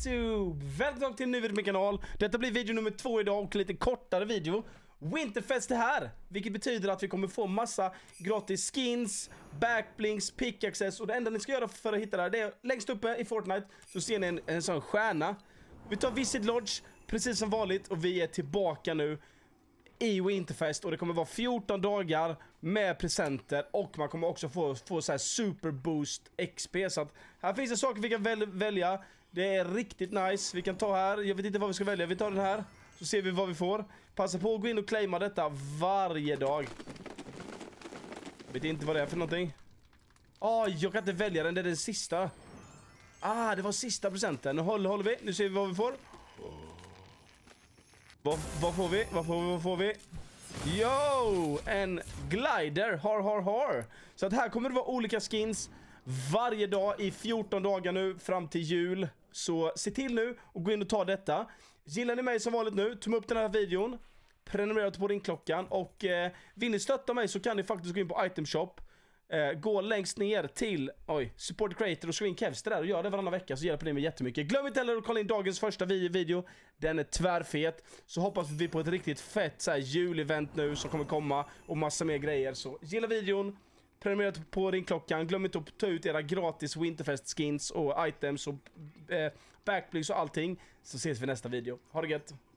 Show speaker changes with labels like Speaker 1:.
Speaker 1: YouTube! Välkommen till en ny video på min kanal. Detta blir video nummer 2 idag och lite kortare video. Winterfest är här, vilket betyder att vi kommer få massa gratis skins, backblinks, pickaxes. Och det enda ni ska göra för att hitta det här, det är längst uppe i Fortnite så ser ni en sån stjärna. Vi tar Visit Lodge, precis som vanligt, och vi är tillbaka nu i Winterfest. Och det kommer vara 14 dagar med presenter. Och man kommer också få så här super boost XP. Så att här finns det saker vi kan välja. Det är riktigt nice. Vi kan ta här, jag vet inte vad vi ska välja. Vi tar den här, så ser vi vad vi får. Passa på att gå in och claima detta varje dag. Vet inte vad det är för någonting. Jag kan inte välja den, det är den sista. Det var sista presenten. Nu håller vi, nu ser vi vad vi får. Vad får vi? Yo! En glider, har. Så att här kommer det vara olika skins varje dag i 14 dagar nu fram till jul. Så se till nu och gå in och ta detta. Gillar ni mig som vanligt nu, tumma upp den här videon, prenumerera på ringklockan och vill ni stötta mig så kan ni faktiskt gå in på Item Shop. Gå längst ner till support creator och skriv in Kevster där och gör det varannan vecka, så hjälper ni mig jättemycket. Glöm inte heller att kolla in dagens första video. Den är tvärfet. Så hoppas vi på ett riktigt fett så här julevent nu som kommer komma och massa mer grejer. Så gilla videon, prenumerera på ringklockan. Glöm inte att ta ut era gratis Winterfest skins och items och backblinks och allting. Så ses vi i nästa video. Ha det gött.